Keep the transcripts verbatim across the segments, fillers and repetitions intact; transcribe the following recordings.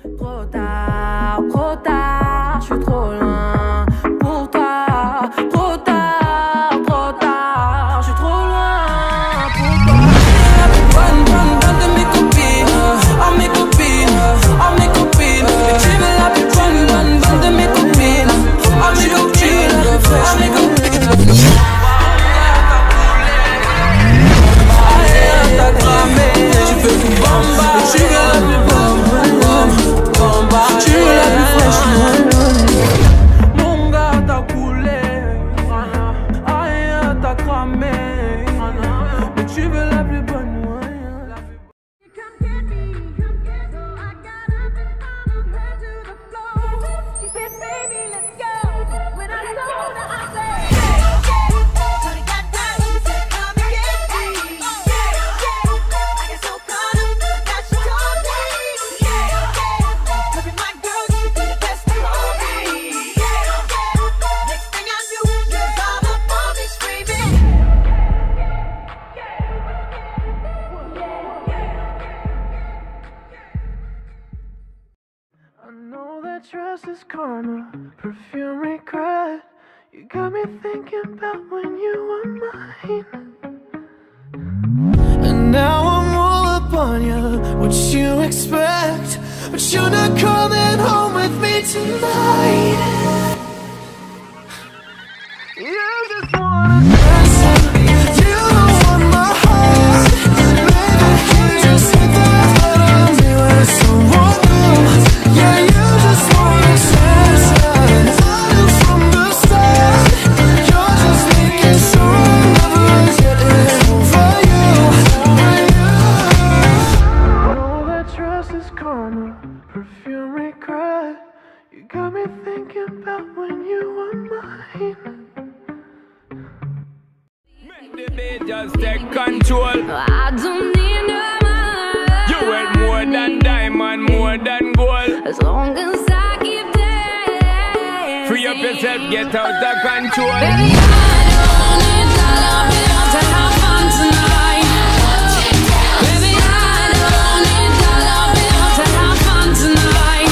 Trop tard, trop tard, je suis trop loin pour toi. Trop tard, trop tard, je suis trop loin pour toi. Bonne, bonne, bonne de mes copines, oh mes copines, oh mes copines. Tu veux la plus bonne, bonne, bonne de mes copines, oh mes copines, oh mes copines. Aïe, t'as cramé, tu veux tout bomba, tu veux la plus bonne, bomba, tu veux la plus fraîche. Mon gars t'as coulé, aïe, t'as cramé, mais tu veux la plus bonne. Trust is karma, perfume regret. You got me thinking about when you were mine. And now I'm all up on you, what you expect. But you're not coming home with me tonight. You just wanna dance, you don't want my heart. Baby, you just hit that button, do it so warm. Yeah, you just wanna dance, I knew from the start. You're just making sure I'm never getting over you. All that trust is karma, perfume regret. You got me thinking about when you were mine. Make the beat just take control. I don't need no money. You want more than diamond, more than gold. As long as I keep dancing. Free up yourself, get out of control. Baby, I don't need dollar bills to have fun tonight. Baby, I don't need dollar bills to have fun tonight.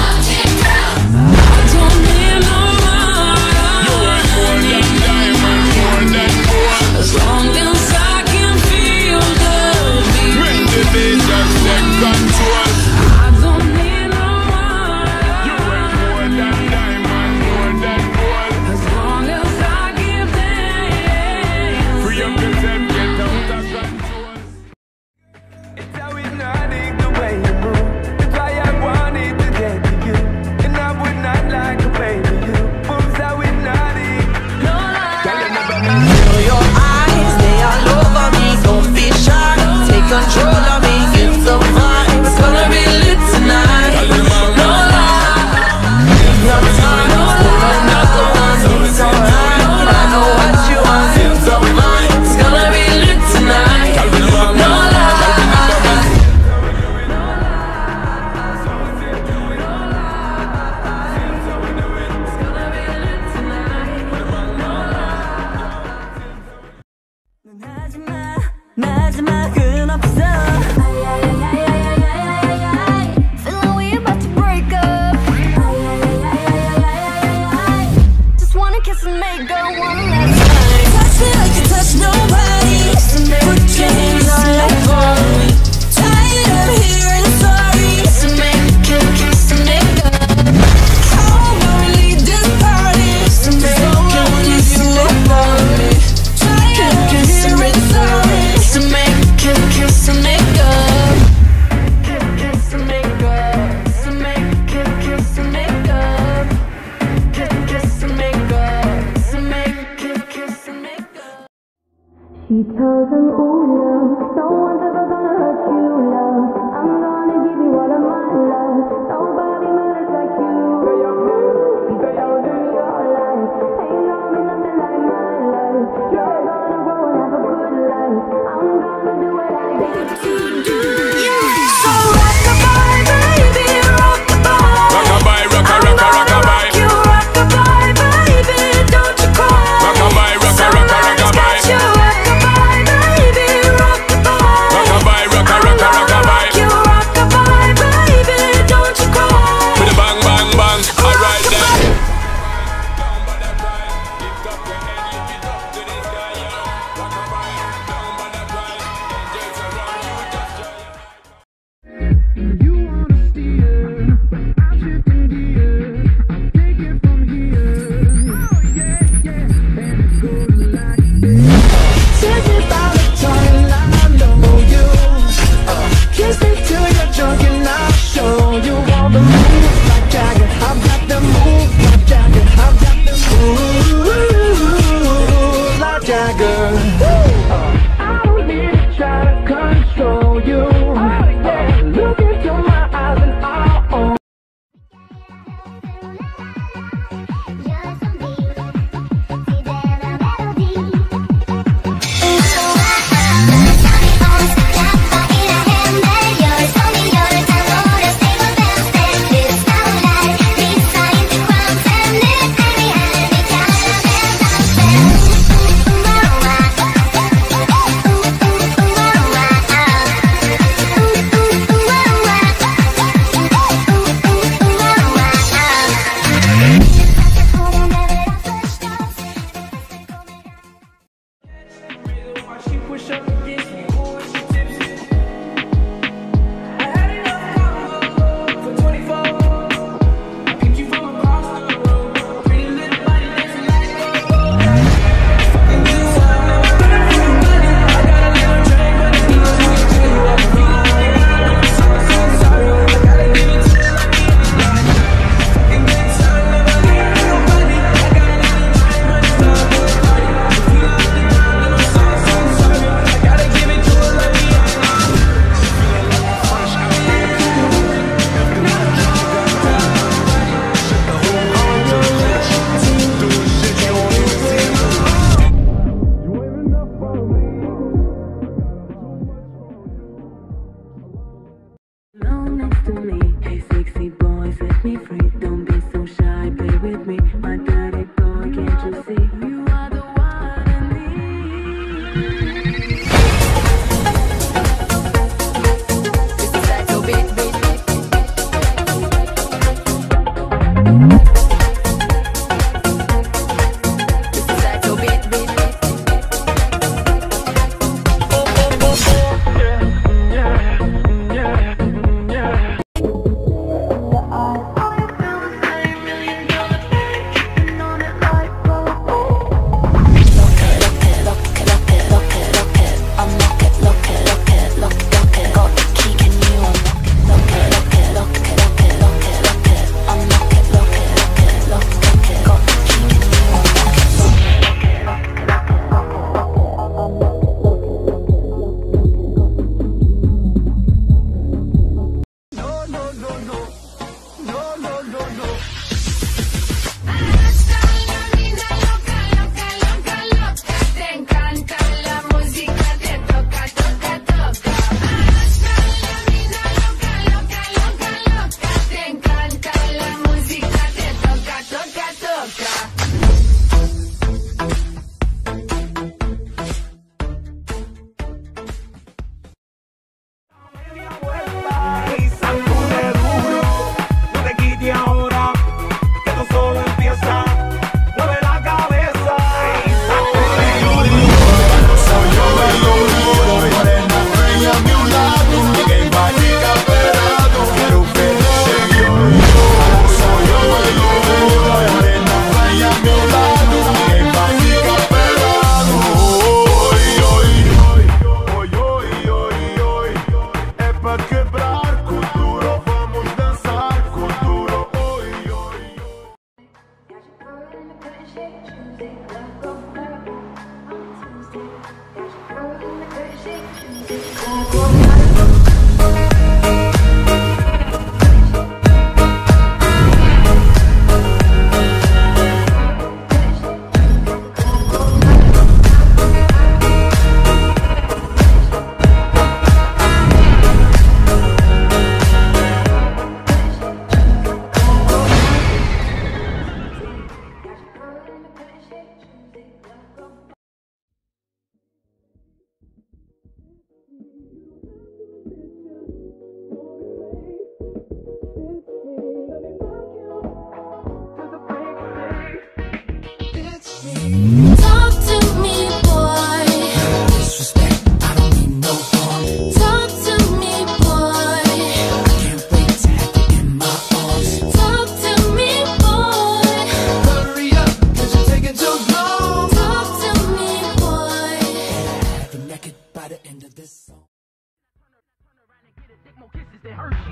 I don't need no money. You want more than diamond, more than gold. As long as I can feel the beat. Make the beat just take control. I don't need no money. You want more than diamond, more than gold. As long as I give them. Free up yourself, get out of control. It's how hypnotic the way you move. It's why I wanted to get to you. And I would not like to play with you. Moves how hypnotic. No lie. Tell them about me. Feel your eyes, they all over me. Don't be shy, take control of me. It's a vibe, it's gonna be lit tonight. No lie, no time, pulling up the ones. It's alright, I know what you want. It's a vibe, it's gonna be lit tonight. No lie. 마지막은 없어. Feeling we about to break up. Just wanna kiss and make go one last time. Touch me like you touch nobody. Put your hands all over me. Tired of hearing sorry. So make it kiss and make up. How about we leave this party? So make it kiss and make up. Tired of hearing sorry. So make it kiss and make up. Kiss and make up. So make it kiss and make up. Kiss and make up. So make it kiss and make up. She tells him, ooh, love, no one's ever gonna hurt you, love. I'm gonna give you all of my love. Nobody matters like you. She tells him your life ain't gonna be nothing like my life. You're gonna grow and have a good life. I'm gonna do what I need to do. So rock-a-bye, baby, rock-a-bye. Rock-a-bye, rocka, rocka, rock-a-bye. You rock-a-bye, baby, don't you cry. Rock-a-bye, rocka, rocka, rock-a-bye. You rock-a-bye, baby, rock-a-bye. Rock-a-bye, rocka, rocka, rock-a-bye.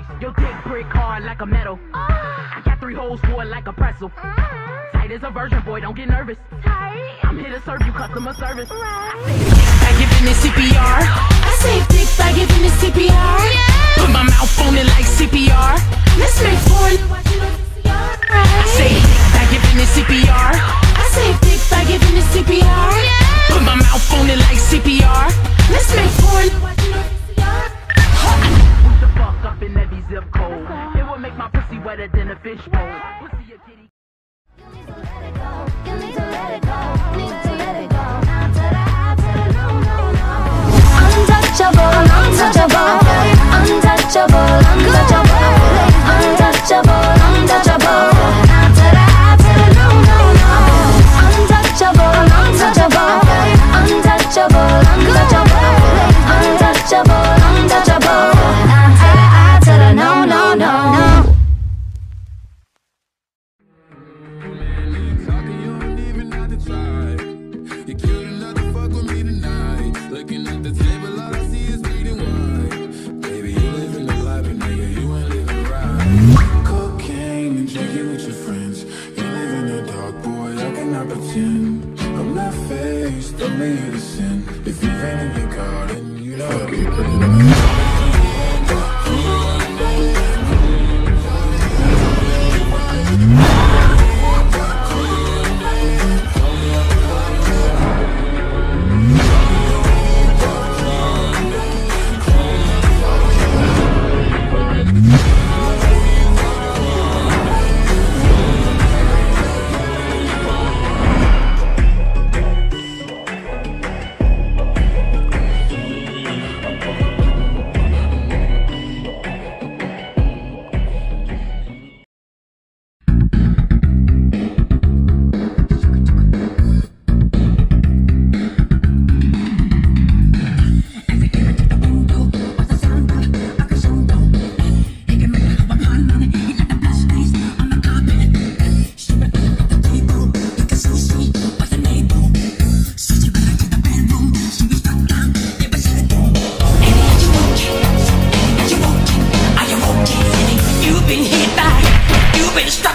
Your dick brick hard like a metal. I got three holes for it like a pretzel. Tight as a virgin, boy, don't get nervous. I'm here to serve you customer service. I give him this C P R. I save dicks by giving the C P R. Put my mouth on it like C P R. Let's make four and watch it on V C R. I say by giving this C P R. I save dicks by giving the C P R. Put my mouth on it like C P R. Let's make four and watch it on V C R. Put the fuck up in every zip code. It would make my pussy wetter than a fish bowl. Pussy a kitty. You need to let it go. Need to let it go. Now to the high, to the low, no, no. Untouchable, untouchable, untouchable, untouchable, untouchable, untouchable. Now to the high, to the low, no, no. Untouchable, untouchable, untouchable, untouchable, untouchable, untouchable. Now to the high, to the no, no, no, no. Talking, you don't even have to try. You're cute enough to fuck with me tonight. Looking at the table, all I see is bleeding white. Baby, you living the life, but nigga, you ain't living right. Cocaine and drinking with your friends. You live in the dark, boy, I cannot pretend. I'm not faced, only here to sin. If you've been in your garden, you know I'll be pretty. You've been hit by, you've been struck.